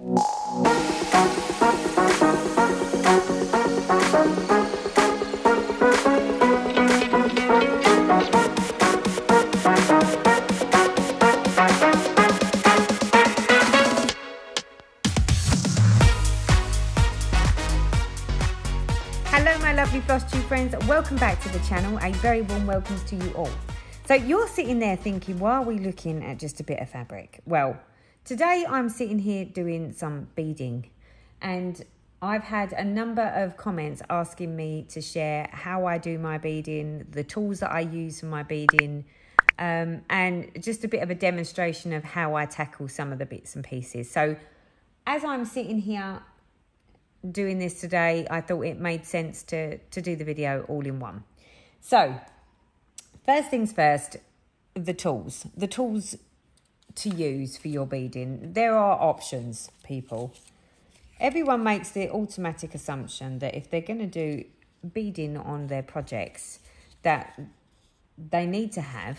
Hello my lovely Floss Tube friends, welcome back to the channel. A very warm welcome to you all. So you're sitting there thinking, why are we looking at just a bit of fabric? Well, today I'm sitting here doing some beading, and I've had a number of comments asking me to share how I do my beading, the tools that I use for my beading, and just a bit of a demonstration of how I tackle some of the bits and pieces. So as I'm sitting here doing this today, I thought it made sense to do the video all in one. So first things first, the tools to use for your beading. There are options, people. Everyone makes the automatic assumption that if they're going to do beading on their projects, that they need to have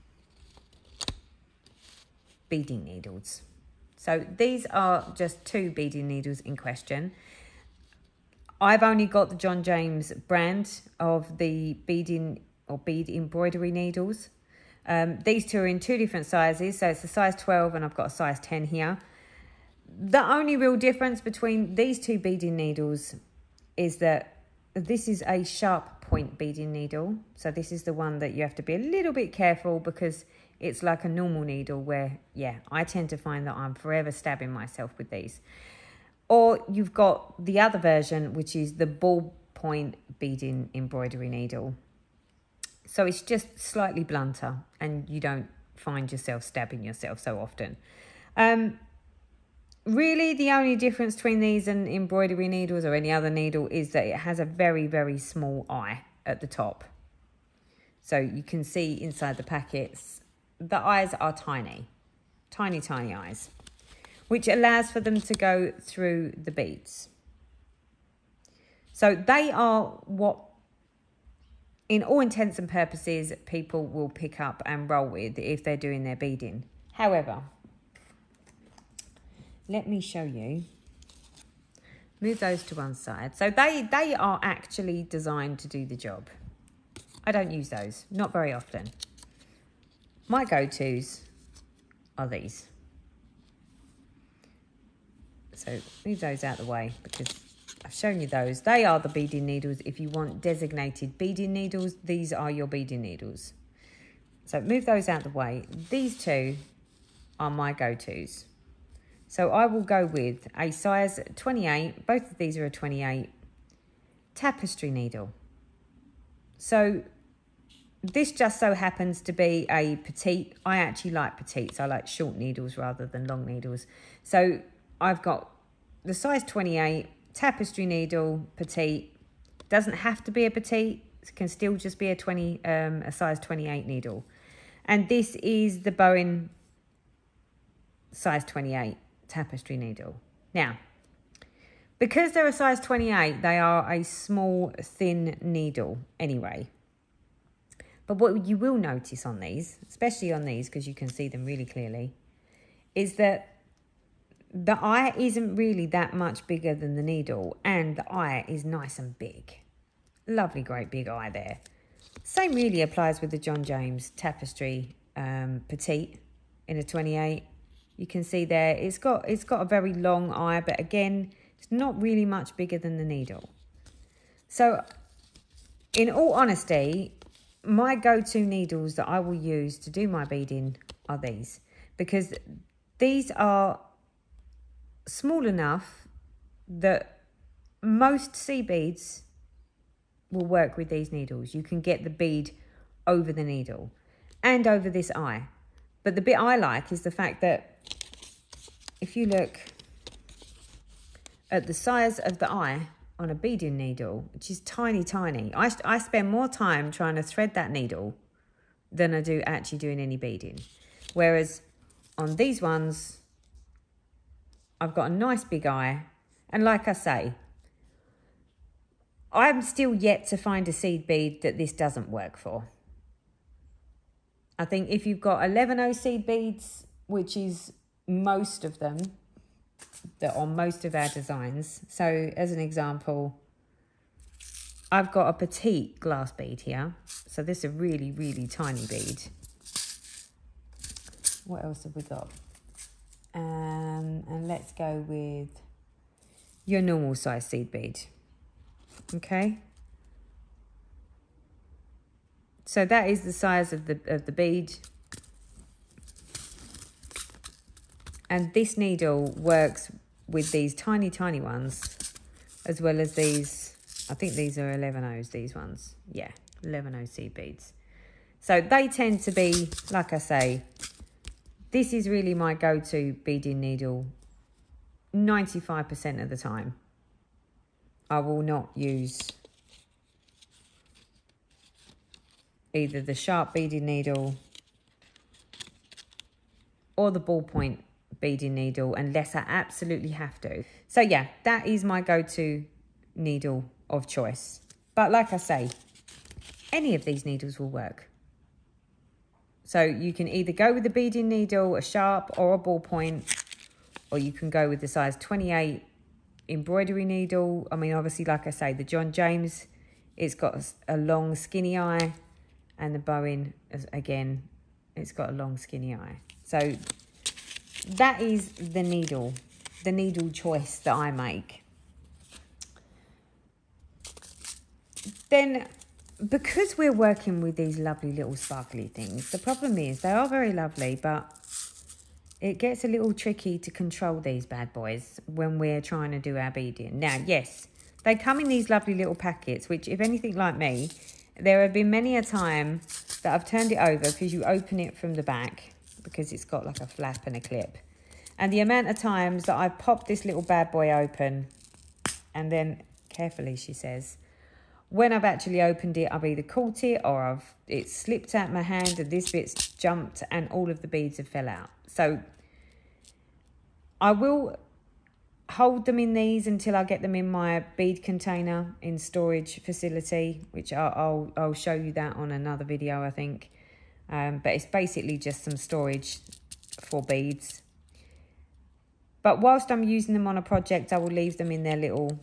beading needles. So these are just two beading needles in question. I've only got the John James brand of the beading or bead embroidery needles. These two are in two different sizes. So it's a size 12 and I've got a size 10 here. The only real difference between these two beading needles is that this is a sharp point beading needle. So this is the one that you have to be a little bit careful, because it's like a normal needle where, yeah, I tend to find that I'm forever stabbing myself with these. Or you've got the other version, which is the ball point beading embroidery needle. So it's just slightly blunter and you don't find yourself stabbing yourself so often. Really, the only difference between these and embroidery needles or any other needle is that it has a very, very small eye at the top. So you can see inside the packets, the eyes are tiny, tiny, tiny eyes, which allows for them to go through the beads. So they are what, in all intents and purposes, people will pick up and roll with if they're doing their beading. However, let me show you. Move those to one side. So they are actually designed to do the job. I don't use those, not very often. My go-tos are these. So move those out of the way because I've shown you those. They are the beading needles. If you want designated beading needles, these are your beading needles. So move those out of the way. These two are my go-tos. So I will go with a size 28. Both of these are a 28 tapestry needle. So this just so happens to be a petite. I actually like petites. I like short needles rather than long needles. So I've got the size 28 tapestry needle, petite. Doesn't have to be a petite. It can still just be a size 28 needle. And this is the Bowen size 28 tapestry needle. Now, because they're a size 28, they are a small, thin needle anyway. But what you will notice on these, especially on these, because you can see them really clearly, is that the eye isn't really that much bigger than the needle, and the eye is nice and big. Lovely, great big eye there. Same really applies with the John James tapestry petite in a 28. You can see there, it's got a very long eye, but again, it's not really much bigger than the needle. So, in all honesty, my go-to needles that I will use to do my beading are these, because these are small enough that most sea beads will work with these needles. You can get the bead over the needle and over this eye. But the bit I like is the fact that if you look at the size of the eye on a beading needle, which is tiny, tiny, I spend more time trying to thread that needle than I do actually doing any beading. Whereas on these ones, I've got a nice big eye. And like I say, I'm still yet to find a seed bead that this doesn't work for. I think if you've got 11O seed beads, which is most of them, on most of our designs. So as an example, I've got a petite glass bead here. So this is a really, really tiny bead. What else have we got? And let's go with your normal size seed bead. Okay. So that is the size of the bead. And this needle works with these tiny, tiny ones, as well as these. I think these are 11Os, these ones. Yeah, 11O seed beads. So they tend to be, like I say, this is really my go-to beading needle 95% of the time. I will not use either the sharp beading needle or the ballpoint beading needle unless I absolutely have to. So yeah, that is my go-to needle of choice. But like I say, any of these needles will work. So you can either go with the beading needle, a sharp or a ballpoint, or you can go with the size 28 embroidery needle. I mean, obviously, like I say, the John James, it's got a long skinny eye, and the Bowen, again, it's got a long skinny eye. So that is the needle choice that I make. Then, because we're working with these lovely little sparkly things, the problem is they are very lovely, but it gets a little tricky to control these bad boys when we're trying to do our beading. Now, yes, they come in these lovely little packets, which, if anything like me, there have been many a time that I've turned it over because you open it from the back because it's got like a flap and a clip. And the amount of times that I've popped this little bad boy open and then, carefully, she says, when I've actually opened it, I've either caught it or it's slipped out my hand and this bit's jumped and all of the beads have fell out. So I will hold them in these until I get them in my bead container in storage facility, which I'll show you that on another video, I think. But it's basically just some storage for beads. But whilst I'm using them on a project, I will leave them in their little...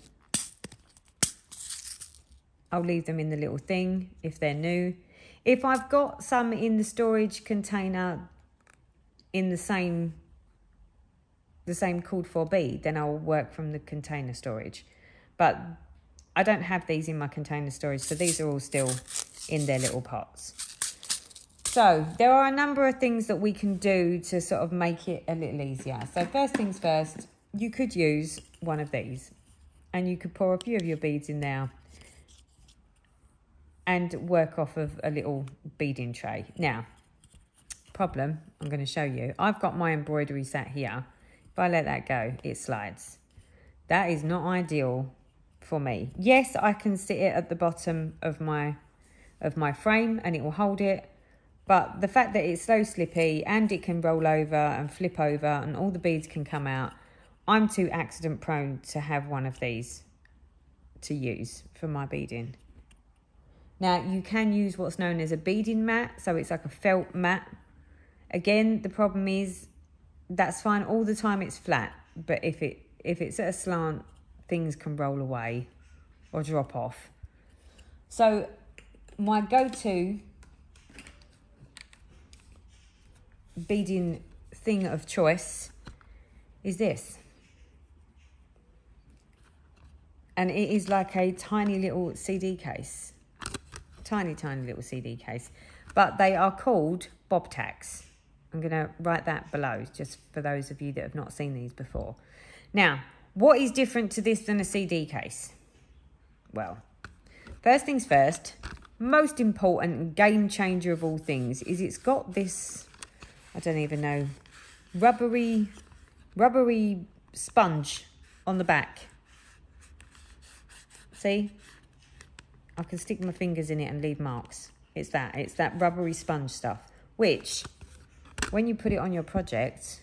I'll leave them in the little thing if they're new. If I've got some in the storage container in the same called for bead, then I'll work from the container storage. But I don't have these in my container storage, so these are all still in their little pots. So there are a number of things that we can do to sort of make it a little easier. So first things first, you could use one of these and you could pour a few of your beads in there and work off of a little beading tray. Now, problem, I'm going to show you. I've got my embroidery sat here. If I let that go, it slides. That is not ideal for me. Yes, I can sit it at the bottom of my frame and it will hold it. But the fact that it's so slippy and it can roll over and flip over and all the beads can come out, I'm too accident prone to have one of these to use for my beading. Now, you can use what's known as a beading mat, so it's like a felt mat. Again, the problem is that's fine all the time, it's flat, but if it's at a slant, things can roll away or drop off. So my go-to beading thing of choice is this. And it is like a tiny little CD case. Tiny little CD case, but they are called bob tacks. I'm going to write that below just for those of you that have not seen these before. Now, what is different to this than a CD case? Well, first things first, most important game changer of all things is it's got this, I don't even know, rubbery sponge on the back. See? I can stick my fingers in it and leave marks. It's that rubbery sponge stuff, which when you put it on your project,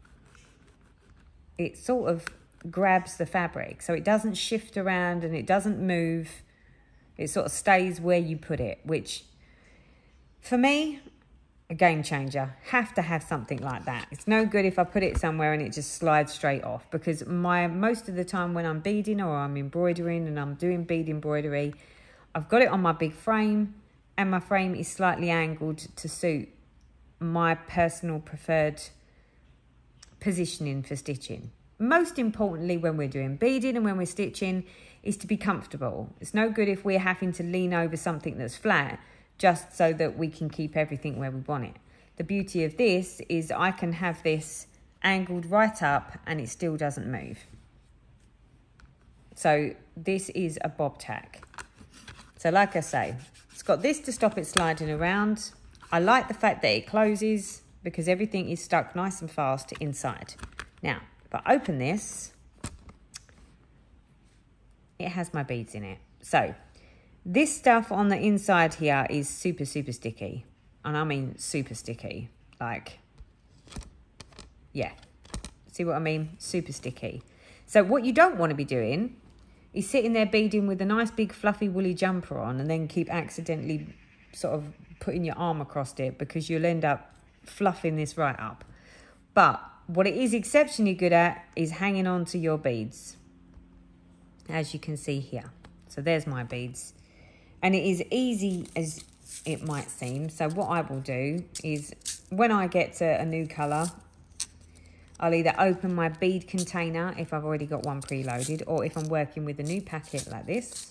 it sort of grabs the fabric. So it doesn't shift around and it doesn't move. It sort of stays where you put it, which for me, a game changer. Have to have something like that. It's no good if I put it somewhere and it just slides straight off, because most of the time when I'm beading or I'm embroidering and I'm doing bead embroidery, I've got it on my big frame and my frame is slightly angled to suit my personal preferred positioning for stitching. Most importantly, when we're doing beading and when we're stitching, is to be comfortable. It's no good if we're having to lean over something that's flat just so that we can keep everything where we want it. The beauty of this is I can have this angled right up and it still doesn't move. So this is a bob tack. So like I say, it's got this to stop it sliding around. I like the fact that it closes because everything is stuck nice and fast inside. Now, if I open this, it has my beads in it. So this stuff on the inside here is super, super sticky. And I mean super sticky. Like, yeah. See what I mean? Super sticky. So what you don't want to be doing is sitting there beading with a nice big fluffy woolly jumper on and then keep accidentally sort of putting your arm across it, because you'll end up fluffing this right up. But what it is exceptionally good at is hanging on to your beads, as you can see here. So there's my beads. And it is easy as it might seem. So what I will do is when I get to a new colour, I'll either open my bead container if I've already got one preloaded, or if I'm working with a new packet like this.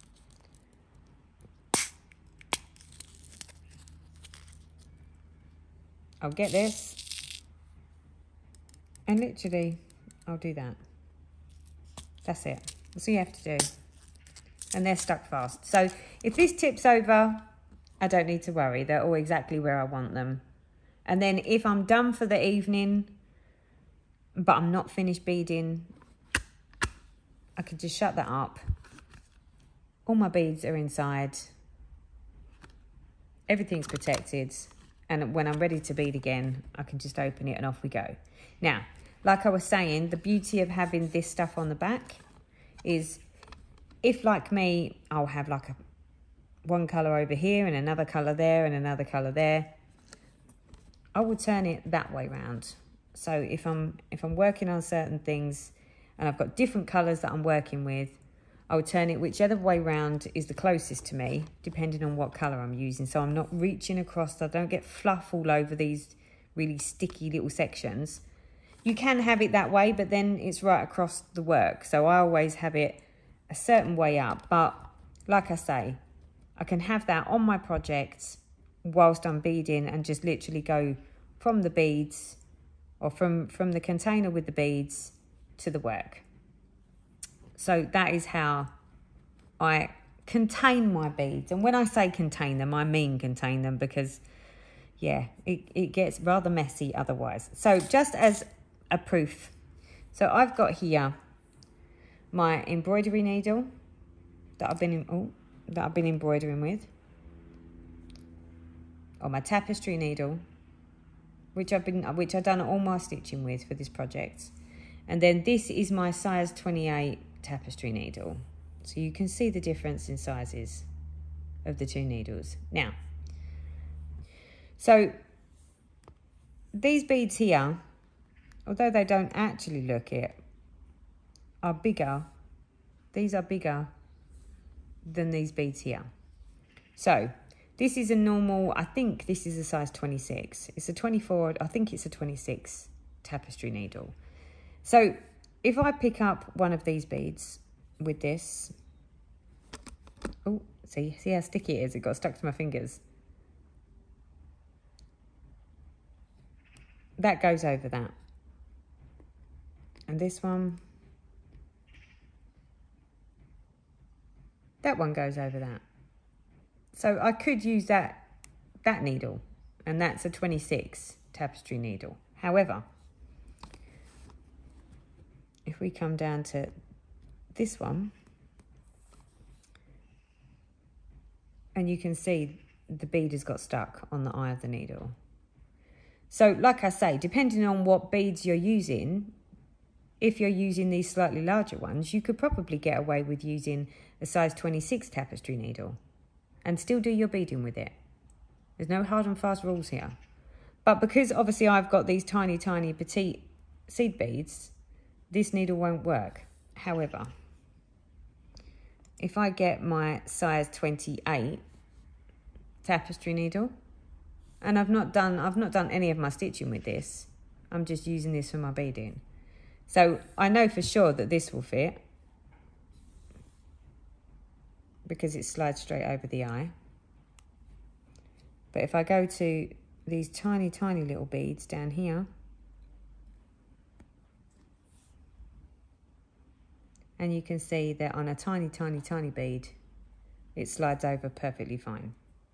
I'll get this and literally I'll do that. That's it. That's all you have to do. And they're stuck fast. So if this tips over, I don't need to worry. They're all exactly where I want them. And then if I'm done for the evening, but I'm not finished beading, I can just shut that up. All my beads are inside. Everything's protected. And when I'm ready to bead again, I can just open it and off we go. Now, like I was saying, the beauty of having this stuff on the back is, if like me, I'll have like one colour over here and another colour there and another colour there, I will turn it that way round. So if I'm working on certain things and I've got different colours that I'm working with, I will turn it whichever way round is the closest to me, depending on what colour I'm using. So I'm not reaching across, so I don't get fluff all over these really sticky little sections. You can have it that way, but then it's right across the work. So I always have it a certain way up. But like I say, I can have that on my project whilst I'm beading and just literally go from the beads or from the container with the beads to the work. So that is how I contain my beads. And when I say contain them, I mean contain them, because, yeah, it gets rather messy otherwise. So just as a proof, so I've got here my embroidery needle that I've been embroidering with, or my tapestry needle, which I've done all my stitching with for this project. And then this is my size 28 tapestry needle. So you can see the difference in sizes of the two needles. Now, so these beads here, although they don't actually look it, are bigger. These are bigger than these beads here. So this is a normal, I think this is a size 26. It's a 24, I think it's a 26 tapestry needle. So if I pick up one of these beads with this, oh, see how sticky it is? It got stuck to my fingers. That goes over that. And this one, that one goes over that. So I could use that needle, and that's a 26 tapestry needle. However, if we come down to this one, and you can see the bead has got stuck on the eye of the needle. So like I say, depending on what beads you're using, if you're using these slightly larger ones, you could probably get away with using a size 26 tapestry needle and still do your beading with it. There's no hard and fast rules here. But because obviously I've got these tiny, tiny petite seed beads, this needle won't work. However, if I get my size 28 tapestry needle, and I've not done any of my stitching with this, I'm just using this for my beading. So I know for sure that this will fit because it slides straight over the eye. But if I go to these tiny, tiny little beads down here, and you can see that on a tiny, tiny, tiny bead, it slides over perfectly fine.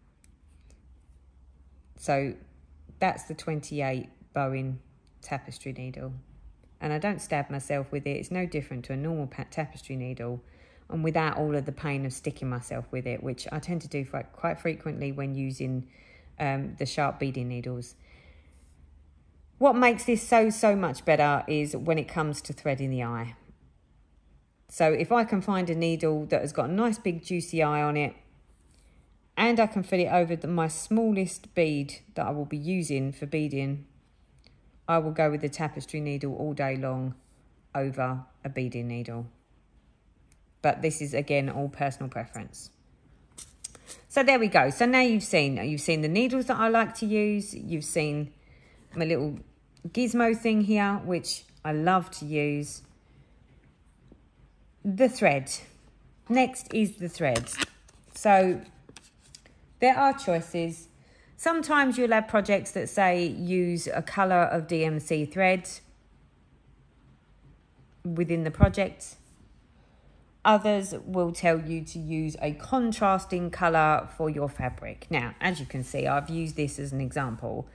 So that's the 28 Bowen tapestry needle. And I don't stab myself with it. It's no different to a normal tapestry needle, and without all of the pain of sticking myself with it, which I tend to do quite frequently when using the sharp beading needles. What makes this so much better is when it comes to threading the eye. So if I can find a needle that has got a nice big juicy eye on it, and I can fit it over my smallest bead that I will be using for beading, I will go with the tapestry needle all day long over a beading needle. But this is, again, all personal preference. So there we go. So now you've seen the needles that I like to use. You've seen my little gizmo thing here, which I love to use. The thread. Next is the thread. So there are choices. Sometimes you'll have projects that say use a colour of DMC thread within the project. Others will tell you to use a contrasting colour for your fabric. Now, as you can see, I've used this as an example.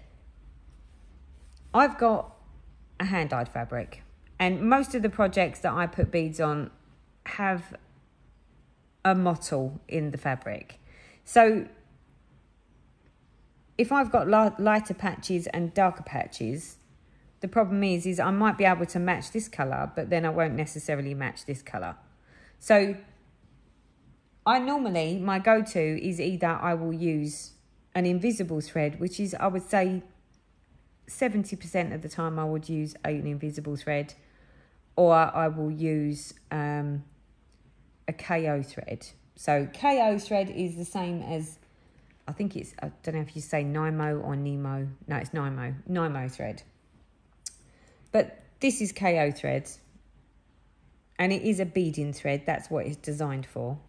I've got a hand-dyed fabric, and most of the projects that I put beads on have a mottle in the fabric. So if I've got lighter patches and darker patches, the problem is I might be able to match this colour, but then I won't necessarily match this colour. So my go-to is either I will use an invisible thread, which is, I would say 70% of the time I would use an invisible thread, or I will use a KO thread. So KO thread is the same as, I think it's, I don't know if you say Nymo or Nemo. No, it's Nymo. Nymo thread. But this is KO thread. And it is a beading thread. That's what it's designed for.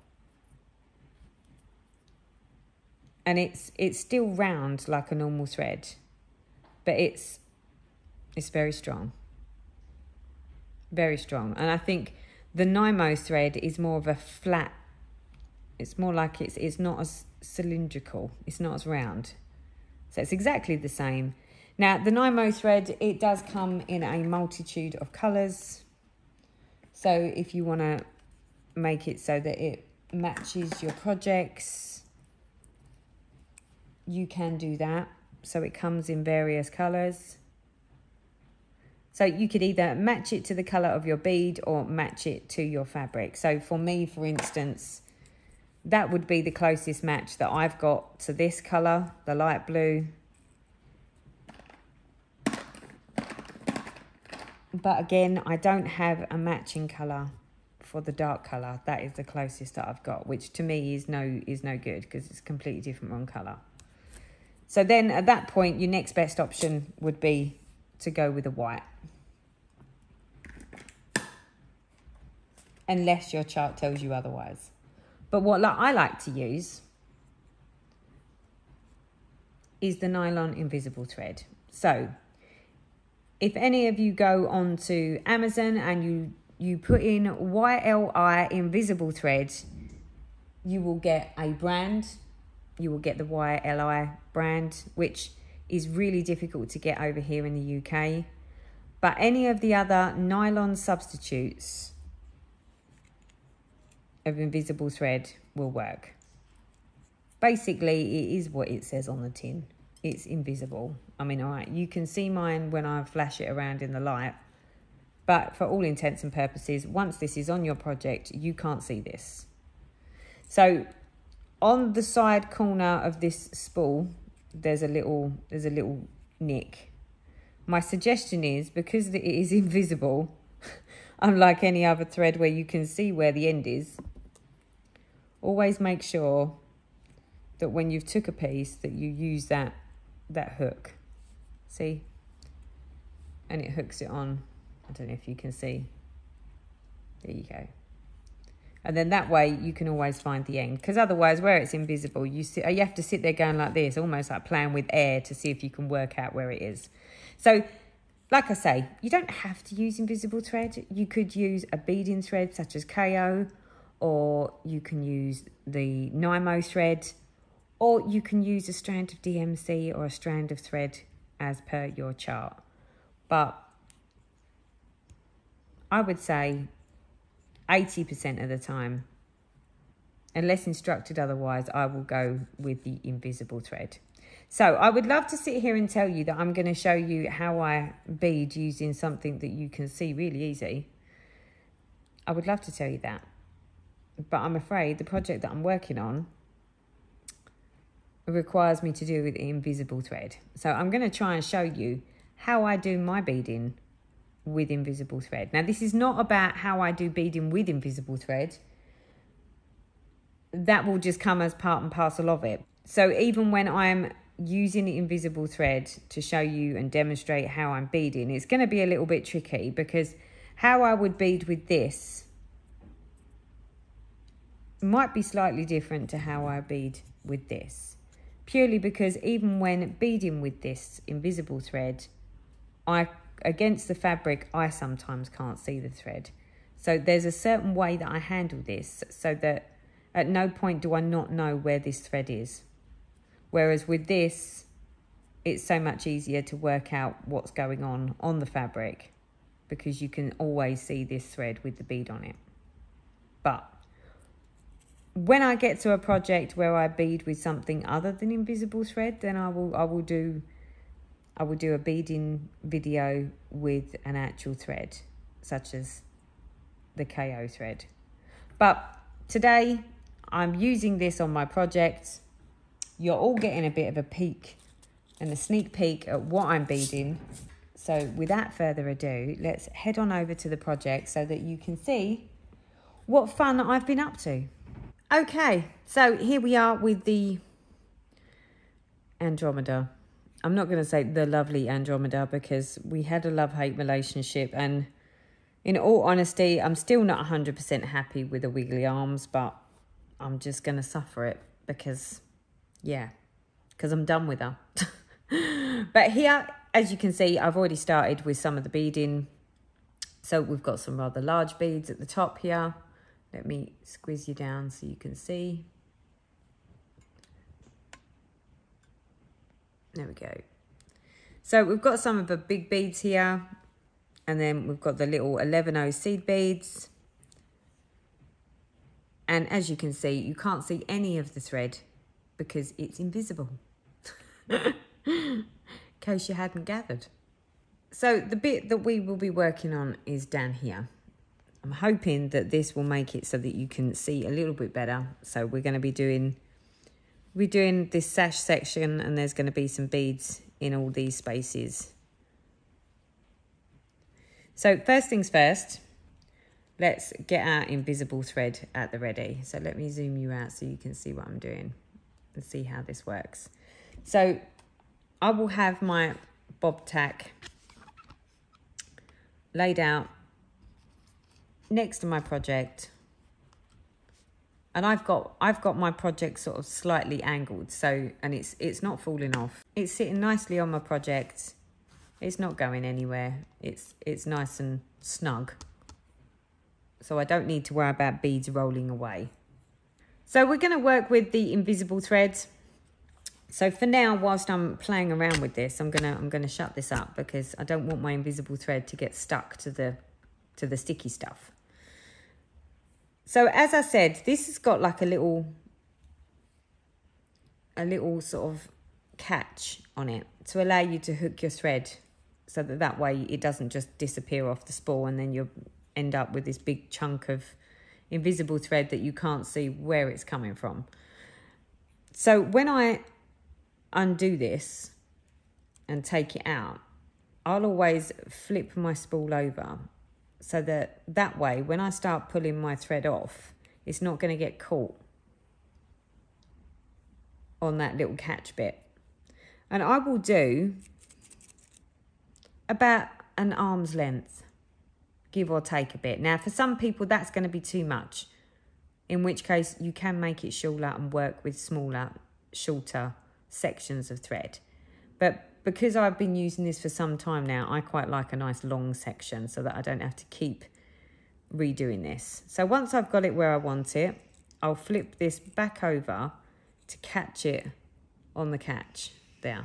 And it's still round like a normal thread. But it's very strong. Very strong. And I think the Nymo thread is more of a flat. It's more like it's not as cylindrical. It's not as round. So it's exactly the same. Now, the Nymo thread, it does come in a multitude of colours. So if you want to make it so that it matches your projects, you can do that. So it comes in various colours. So you could either match it to the colour of your bead or match it to your fabric. So for me, for instance, that would be the closest match that I've got to this colour, the light blue. But again, I don't have a matching colour for the dark colour. That is the closest that I've got, which to me is no good because it's a completely different wrong colour. So then at that point, your next best option would be to go with a white. Unless your chart tells you otherwise. But what I like to use is the nylon invisible thread. So if any of you go onto Amazon and you put in YLI invisible thread, you will get a brand. You will get the YLI brand, which is really difficult to get over here in the UK. But any of the other nylon substitutes of invisible thread will work. Basically, it is what it says on the tin. It's invisible. I mean, all right, you can see mine when I flash it around in the light. But for all intents and purposes, once this is on your project, you can't see this. So On the side corner of this spool, there's a little nick. My suggestion is, because it is invisible, unlike any other thread where you can see where the end is, always make sure that when you've took a piece that you use that hook. See? And it hooks it on. I don't know if you can see. There you go. And then that way you can always find the end. Because otherwise, where it's invisible, you have to sit there going like this, almost like playing with air to see if you can work out where it is. So, like I say, you don't have to use invisible thread. You could use a beading thread such as KO, or you can use the Nymo thread, or you can use a strand of DMC or a strand of thread as per your chart. But I would say 80% of the time, unless instructed otherwise, I will go with the invisible thread. So I would love to sit here and tell you that I'm going to show you how I bead using something that you can see really easy. I would love to tell you that. But I'm afraid the project that I'm working on requires me to do with invisible thread. So I'm going to try and show you how I do my beading with invisible thread. Now, this is not about how I do beading with invisible thread. That will just come as part and parcel of it. So even when I'm using the invisible thread to show you and demonstrate how I'm beading, it's going to be a little bit tricky, because how I would bead with this might be slightly different to how I bead with this. Purely because even when beading with this invisible thread, against the fabric, I sometimes can't see the thread. So there's a certain way that I handle this so that at no point do I not know where this thread is. Whereas with this, it's so much easier to work out what's going on the fabric, because you can always see this thread with the bead on it. But when I get to a project where I bead with something other than invisible thread, then I will do a beading video with an actual thread, such as the KO thread. But today I'm using this on my project. You're all getting a bit of a peek and a sneak peek at what I'm beading. So without further ado, let's head on over to the project so that you can see what fun I've been up to. Okay, so here we are with the Andromeda. I'm not going to say the lovely Andromeda, because we had a love-hate relationship, and in all honesty, I'm still not 100% happy with the wiggly arms, but I'm just going to suffer it because I'm done with her. But here, as you can see, I've already started with some of the beading. So we've got some rather large beads at the top here. Let me squeeze you down so you can see. There we go. So we've got some of the big beads here, and then we've got the little 11O seed beads. And as you can see, you can't see any of the thread because it's invisible. In case you hadn't gathered. So the bit that we will be working on is down here. I'm hoping that this will make it so that you can see a little bit better. So we're going to be doing this sash section, and there's going to be some beads in all these spaces. So first things first, let's get our invisible thread at the ready. So let me zoom you out so you can see what I'm doing and see how this works. So I will have my bob tack laid out next to my project, and I've got my project sort of slightly angled, so, and it's not falling off. It's sitting nicely on my project. It's not going anywhere. It's nice and snug, so I don't need to worry about beads rolling away. So we're going to work with the invisible thread. So for now, whilst I'm playing around with this, I'm gonna shut this up because I don't want my invisible thread to get stuck to the sticky stuff. So as I said, this has got like a little sort of catch on it to allow you to hook your thread, so that way it doesn't just disappear off the spool and then you'll end up with this big chunk of invisible thread that you can't see where it's coming from. So when I undo this and take it out, I'll always flip my spool over so that way when I start pulling my thread off, it's not going to get caught on that little catch bit. And I will do about an arm's length, give or take a bit. Now, for some people, that's going to be too much, in which case you can make it shorter and work with smaller, shorter sections of thread. But because I've been using this for some time now, I quite like a nice long section so that I don't have to keep redoing this. So once I've got it where I want it, I'll flip this back over to catch it on the catch there.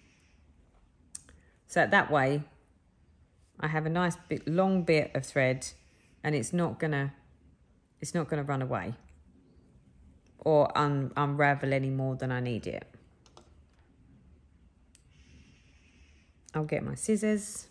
So that way I have a nice long bit of thread and it's not gonna run away or unravel any more than I need it. I'll get my scissors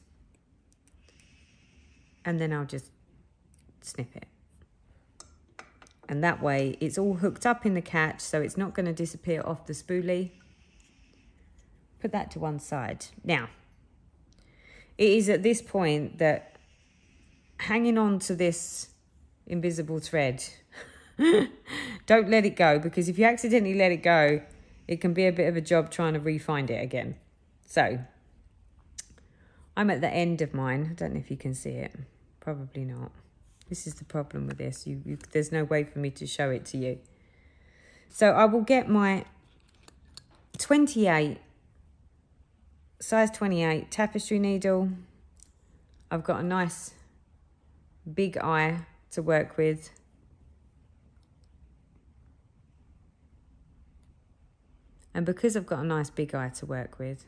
and then I'll just snip it. And that way it's all hooked up in the catch, so it's not going to disappear off the spoolie. Put that to one side. Now, it is at this point that hanging on to this invisible thread, don't let it go, because if you accidentally let it go, it can be a bit of a job trying to re-find it again. So I'm at the end of mine. I don't know if you can see it. Probably not. This is the problem with this. There's no way for me to show it to you. So I will get my 28, size 28 tapestry needle. I've got a nice big eye to work with. And because I've got a nice big eye to work with,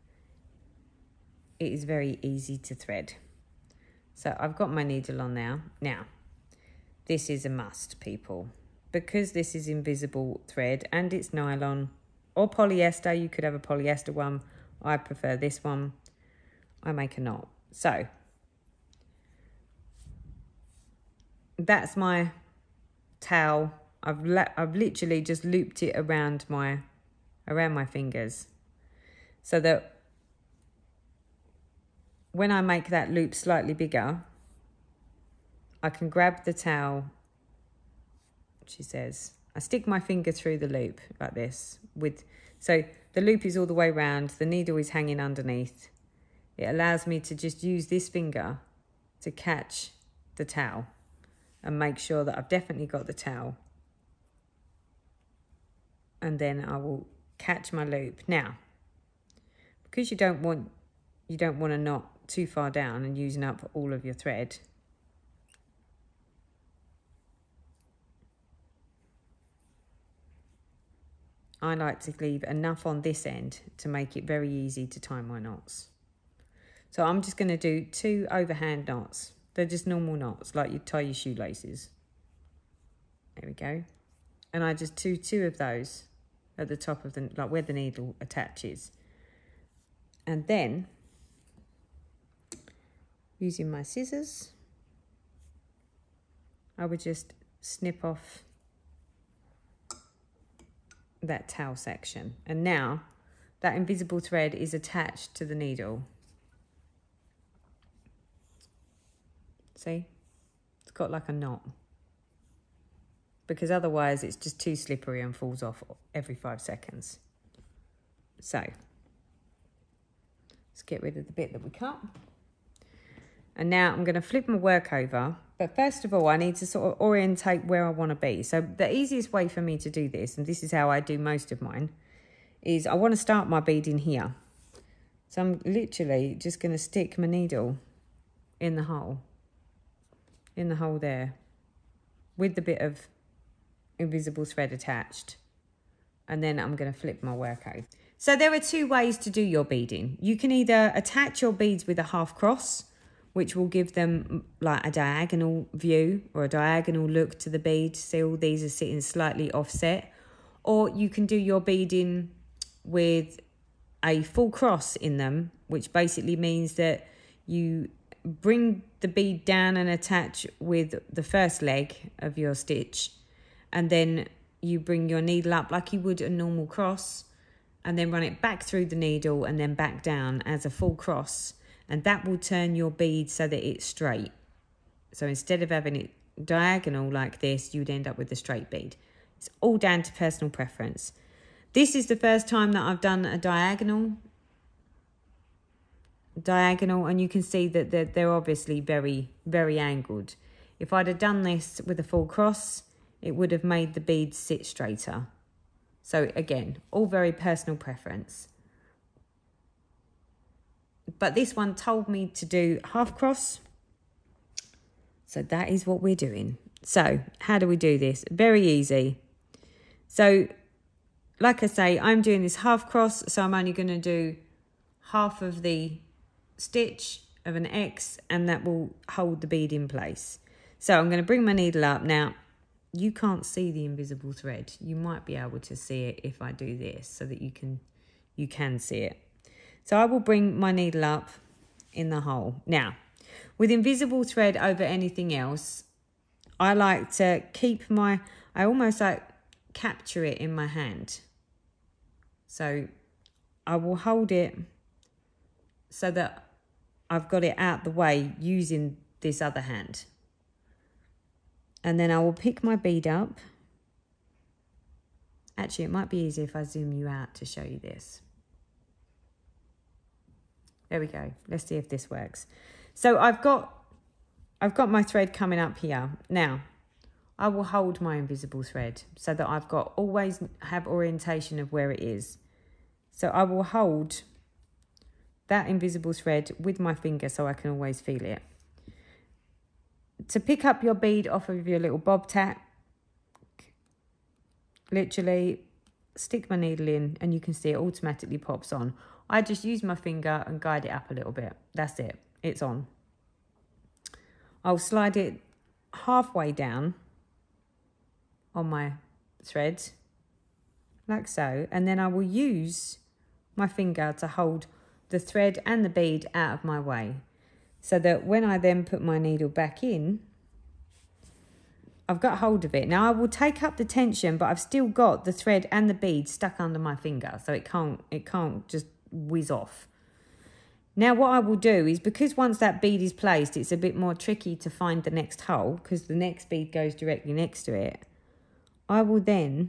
it is very easy to thread. So I've got my needle on now. Now, this is a must, people. Because this is invisible thread and it's nylon or polyester, you could have a polyester one. I prefer this one. I make a knot. So that's my towel. I've literally just looped it around my fingers so that when I make that loop slightly bigger, I can grab the towel, she says. I stick my finger through the loop like this. So the loop is all the way around, the needle is hanging underneath. It allows me to just use this finger to catch the towel and make sure that I've definitely got the towel. And then I will catch my loop. Now, because you don't want to knot too far down and using up all of your thread, I like to leave enough on this end to make it very easy to tie my knots. So I'm just going to do 2 overhand knots. They're just normal knots, like you tie your shoelaces. There we go. And I just do 2 of those at the top of the, like where the needle attaches. And then, using my scissors, I would just snip off that towel section. And now that invisible thread is attached to the needle. See? It's got like a knot. Because otherwise it's just too slippery and falls off every 5 seconds. So, let's get rid of the bit that we cut. And now I'm going to flip my work over. But first of all, I need to sort of orientate where I want to be. So the easiest way for me to do this, and this is how I do most of mine, is I want to start my beading here. So I'm literally just going to stick my needle in the hole there, with the bit of invisible thread attached. And then I'm going to flip my work over. So there are 2 ways to do your beading. You can either attach your beads with a half cross, which will give them like a diagonal view or a diagonal look to the bead. See, all these are sitting slightly offset. Or you can do your beading with a full cross in them, which basically means that you bring the bead down and attach with the first leg of your stitch, and then you bring your needle up like you would a normal cross, and then run it back through the needle and then back down as a full cross, and that will turn your bead so that it's straight. So instead of having it diagonal like this, you'd end up with a straight bead. It's all down to personal preference. This is the first time that I've done a diagonal, and you can see that they're obviously very, very angled. If I'd have done this with a full cross, it would have made the beads sit straighter. So again, all very personal preference. But this one told me to do half cross. So that is what we're doing. So how do we do this? Very easy. So like I say, I'm doing this half cross. So I'm only going to do half of the stitch of an X, and that will hold the bead in place. So I'm going to bring my needle up. Now, you can't see the invisible thread. You might be able to see it if I do this so that you can see it. So I will bring my needle up in the hole. Now, with invisible thread over anything else, I like to I almost like capture it in my hand. So I will hold it so that I've got it out the way using this other hand. And then I will pick my bead up. Actually, it might be easier if I zoom you out to show you this. There we go. Let's see if this works. So I've got my thread coming up here. Now, I will hold my invisible thread so that I've got always have orientation of where it is. So I will hold that invisible thread with my finger so I can always feel it. To pick up your bead off of your little bob tack, literally stick my needle in and you can see it automatically pops on. I just use my finger and guide it up a little bit. That's it. It's on. I'll slide it halfway down on my thread, like so, and then I will use my finger to hold the thread and the bead out of my way, so that when I then put my needle back in, I've got hold of it. Now I will take up the tension, but I've still got the thread and the bead stuck under my finger, so it can't just whiz off. Now what I will do is, because once that bead is placed, it's a bit more tricky to find the next hole because the next bead goes directly next to it. I will then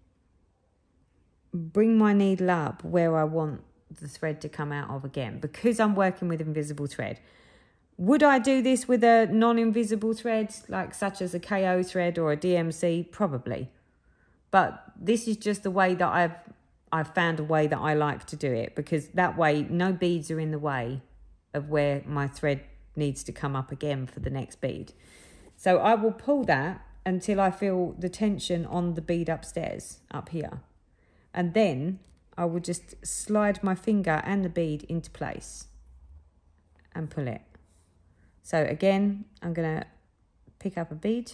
bring my needle up where I want the thread to come out of again, because I'm working with invisible thread. Would I do this with a non-invisible thread, like such as a KO thread or a DMC? Probably. But this is just the way that I've found a way that I like to do it, because that way no beads are in the way of where my thread needs to come up again for the next bead. So I will pull that until I feel the tension on the bead upstairs, up here. And then I will just slide my finger and the bead into place and pull it. So again, I'm going to pick up a bead,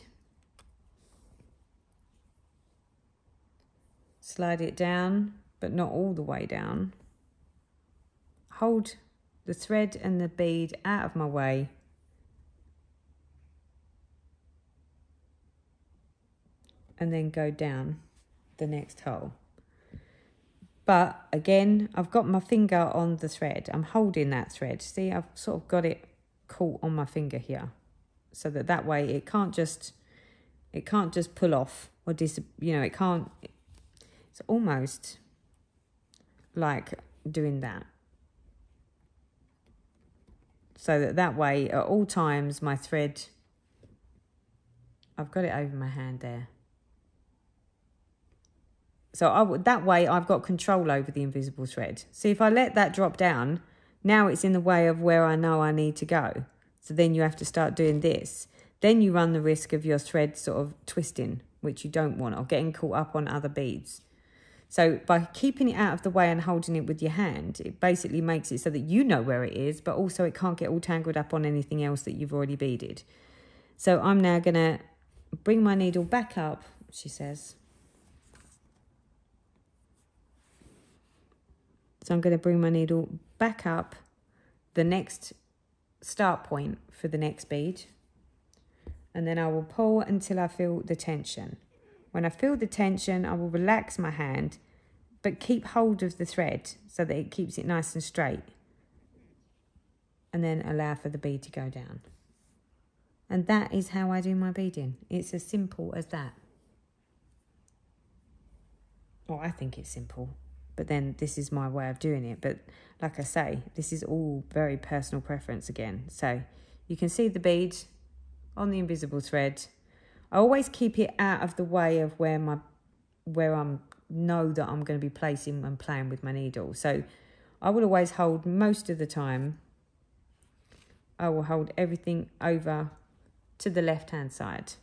slide it down, but not all the way down. Hold the thread and the bead out of my way. And then go down the next hole. But again, I've got my finger on the thread. I'm holding that thread. See, I've sort of got it caught on my finger here, so that way it can't just pull off or it can't. It's almost like doing that, so that way at all times my thread, I've got it over my hand there. So that way I've got control over the invisible thread. See, if I let that drop down, now it's in the way of where I know I need to go. So then you have to start doing this. Then you run the risk of your thread sort of twisting, which you don't want, or getting caught up on other beads. So by keeping it out of the way and holding it with your hand, it basically makes it so that you know where it is, but also it can't get all tangled up on anything else that you've already beaded. So I'm now going to bring my needle back up, she says. So I'm going to bring my needle back up the next start point for the next bead. And then I will pull until I feel the tension. When I feel the tension, I will relax my hand, but keep hold of the thread so that it keeps it nice and straight. And then allow for the bead to go down. And that is how I do my beading. It's as simple as that. Well, I think it's simple, but then this is my way of doing it. But like I say, this is all very personal preference again. So you can see the bead on the invisible thread. I always keep it out of the way of where I'm know that I'm going to be placing and playing with my needle. So I will always hold, most of the time, I will hold everything over to the left hand side.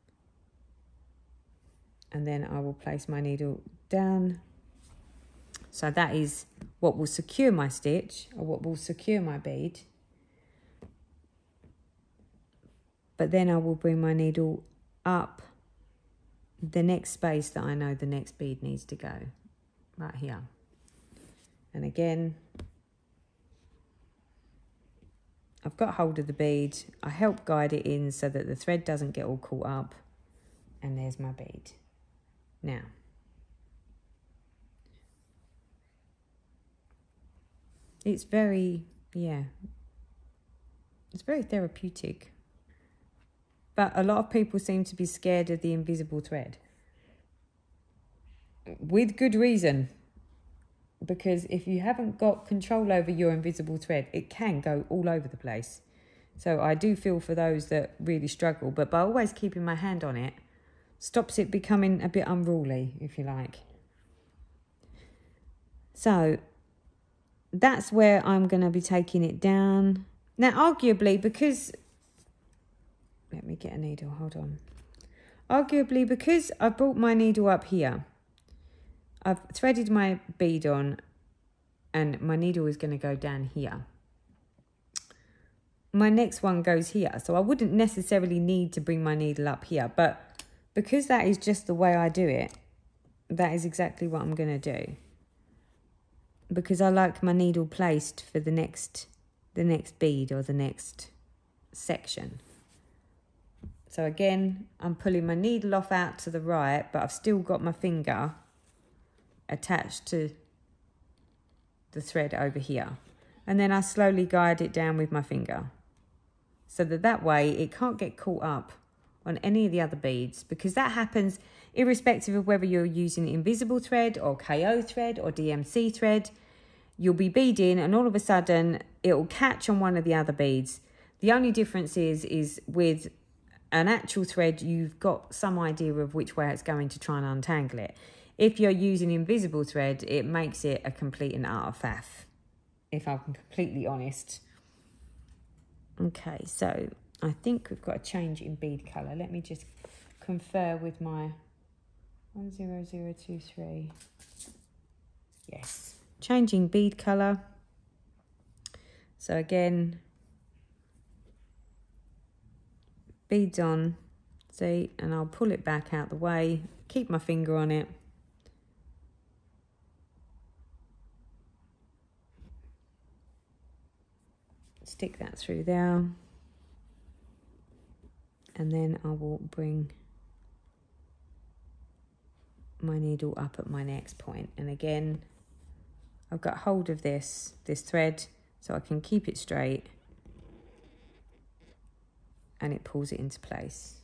And then I will place my needle down. So that is what will secure my stitch, or what will secure my bead. But then I will bring my needle up the next space that I know the next bead needs to go, right here. And again, I've got hold of the bead. I help guide it in so that the thread doesn't get all caught up. And there's my bead. Now, it's very, it's very therapeutic. But a lot of people seem to be scared of the invisible thread. With good reason. Because if you haven't got control over your invisible thread, it can go all over the place. So I do feel for those that really struggle. But by always keeping my hand on it, stops it becoming a bit unruly, if you like. So that's where I'm going to be taking it down. Now, arguably, because... Let me get a needle, hold on. Arguably, because I brought my needle up here, I've threaded my bead on and my needle is going to go down here. My next one goes here, so I wouldn't necessarily need to bring my needle up here, but because that is just the way I do it, that is exactly what I'm going to do. Because I like my needle placed for the next bead or the next section. So again, I'm pulling my needle off out to the right, but I've still got my finger attached to the thread over here. And then I slowly guide it down with my finger. So that way it can't get caught up on any of the other beads, because that happens irrespective of whether you're using invisible thread or KO thread or DMC thread. You'll be beading and all of a sudden it will catch on one of the other beads. The only difference is with an actual thread, you've got some idea of which way it's going to try and untangle it. If you're using invisible thread, it makes it a complete and utter faff, if I'm completely honest. Okay, so I think we've got a change in bead colour. Let me just confer with my 10023. Yes, changing bead colour. So again, beads on, see, and I'll pull it back out the way, keep my finger on it. Stick that through there. And then I will bring my needle up at my next point. And again, I've got hold of this thread so I can keep it straight. And it pulls it into place.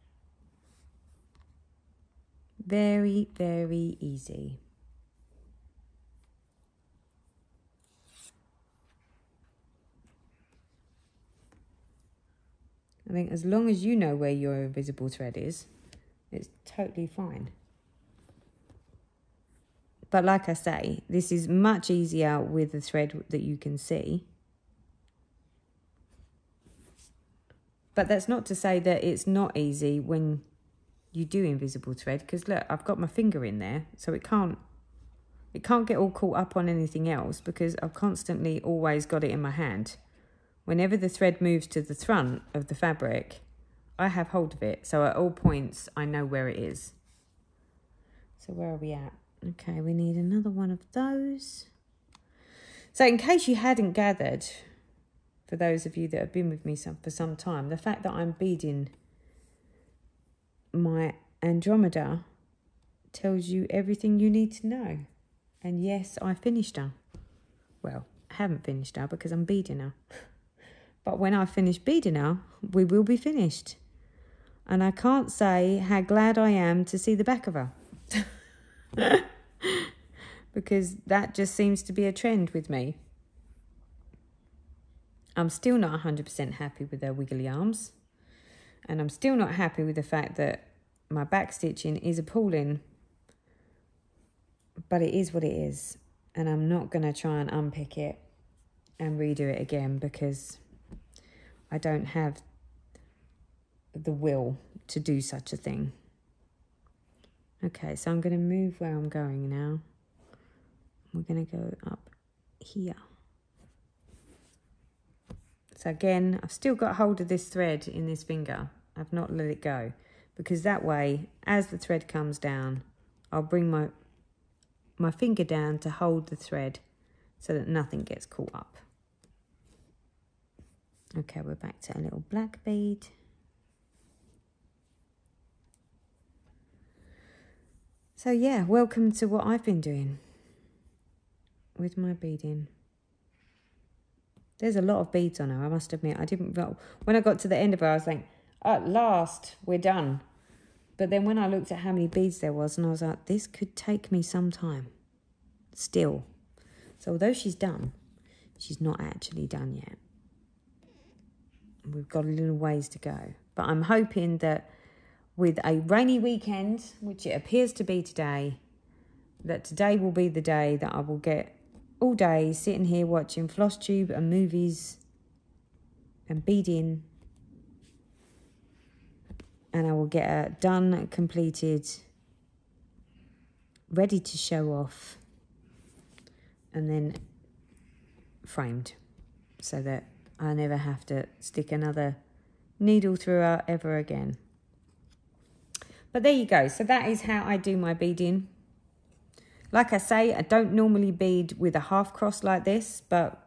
Very, very easy. I think as long as you know where your invisible thread is, it's totally fine. But like I say, this is much easier with the thread that you can see. But that's not to say that it's not easy when you do invisible thread, because look, I've got my finger in there, so it can't get all caught up on anything else because I've constantly always got it in my hand. Whenever the thread moves to the front of the fabric, I have hold of it. So at all points, I know where it is. So where are we at? Okay, we need another one of those. So in case you hadn't gathered, for those of you that have been with me for some time, the fact that I'm beading my Andromeda tells you everything you need to know. And yes, I finished her. Well, I haven't finished her because I'm beading her. But when I finish beading her, we will be finished. And I can't say how glad I am to see the back of her. Because that just seems to be a trend with me. I'm still not 100% happy with her wiggly arms. And I'm still not happy with the fact that my back stitching is appalling. But it is what it is. And I'm not going to try and unpick it and redo it again because I don't have the will to do such a thing. Okay, so I'm going to move where I'm going now. We're going to go up here. So again, I've still got hold of this thread in this finger. I've not let it go. Because that way, as the thread comes down, I'll bring my finger down to hold the thread so that nothing gets caught up. Okay, we're back to a little black bead. So yeah, welcome to what I've been doing with my beading. There's a lot of beads on her, I must admit. When I got to the end of her, I was like, at last, we're done. But then when I looked at how many beads there was, and I was like, this could take me some time. Still. So although she's done, she's not actually done yet. We've got a little ways to go. But I'm hoping that with a rainy weekend, which it appears to be today, that today will be the day that I will get all day sitting here watching Flosstube and movies and beading. And I will get her done, completed, ready to show off, and then framed so that I never have to stick another needle through her ever again. But there you go. So that is how I do my beading. Like I say, I don't normally bead with a half cross like this, but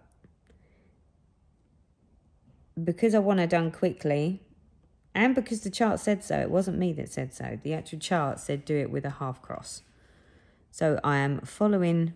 because I want it done quickly, and because the chart said so, it wasn't me that said so. The actual chart said do it with a half cross. So I am following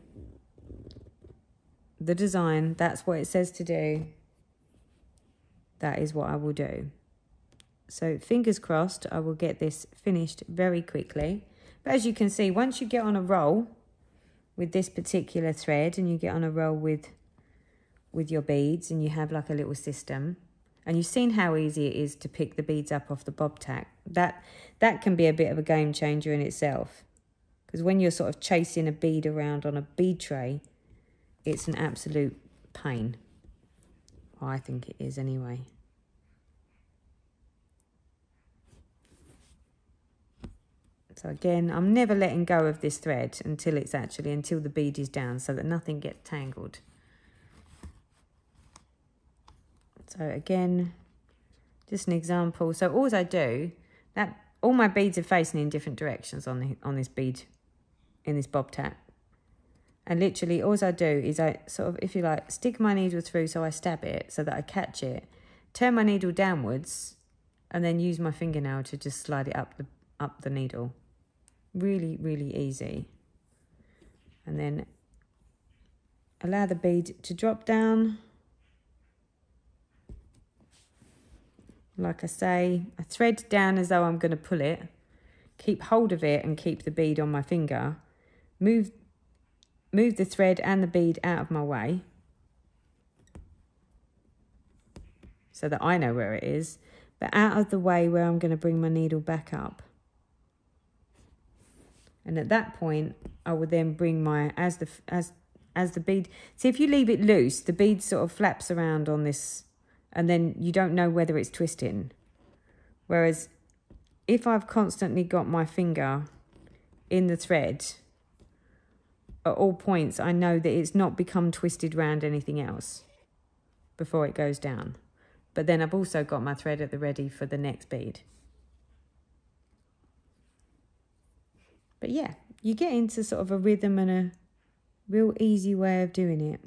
the design. That's what it says to do. That is what I will do. So fingers crossed, I will get this finished very quickly. But as you can see, once you get on a roll with this particular thread and you get on a roll with your beads and you have like a little system, and you've seen how easy it is to pick the beads up off the bob tack, that can be a bit of a game changer in itself. Because when you're sort of chasing a bead around on a bead tray, it's an absolute pain. Well, I think it is anyway. So again, I'm never letting go of this thread until the bead is down so that nothing gets tangled. So again, just an example. So all I do, all my beads are facing in different directions on this bead, in this bob tack. And literally all I do is I sort of, if you like, stick my needle through so I stab it so that I catch it, turn my needle downwards, and then use my fingernail to just slide it up the needle. Really, really easy. And then allow the bead to drop down. Like I say, I thread down as though I'm going to pull it, keep hold of it and keep the bead on my finger, move the thread and the bead out of my way so that I know where it is, but out of the way where I'm going to bring my needle back up. And at that point, I will then bring my, as the bead, see if you leave it loose, the bead sort of flaps around on this, and then you don't know whether it's twisting. Whereas if I've constantly got my finger in the thread at all points, I know that it's not become twisted round anything else before it goes down. But then I've also got my thread at the ready for the next bead. But yeah, you get into sort of a rhythm and a real easy way of doing it.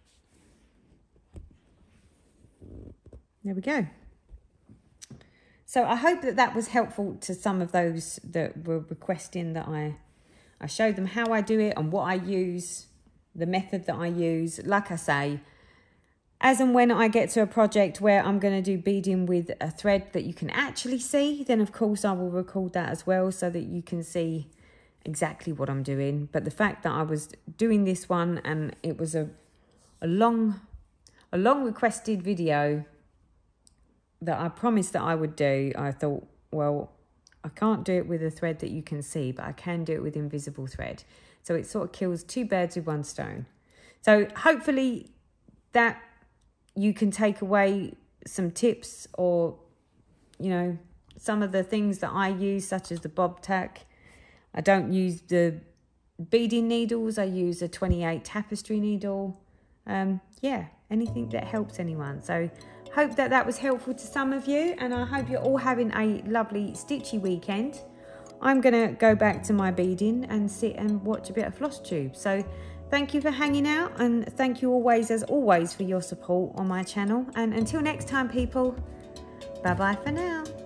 There we go. So I hope that that was helpful to some of those that were requesting that I showed them how I do it and what I use, the method that I use. Like I say, as and when I get to a project where I'm going to do beading with a thread that you can actually see, then of course I will record that as well so that you can see exactly what I'm doing. But the fact that I was doing this one and it was a long requested video that I promised that I would do, I thought, well, I can't do it with a thread that you can see, but I can do it with invisible thread. So it sort of kills two birds with one stone. So hopefully that you can take away some tips or, you know, some of the things that I use, such as the bob tack. I don't use the beading needles. I use a 28 tapestry needle. Yeah, anything that helps anyone. So hope that that was helpful to some of you, and I hope you're all having a lovely stitchy weekend. I'm going to go back to my beading and sit and watch a bit of Floss Tube. So thank you for hanging out, and thank you always, as always, for your support on my channel. And until next time, people, bye-bye for now.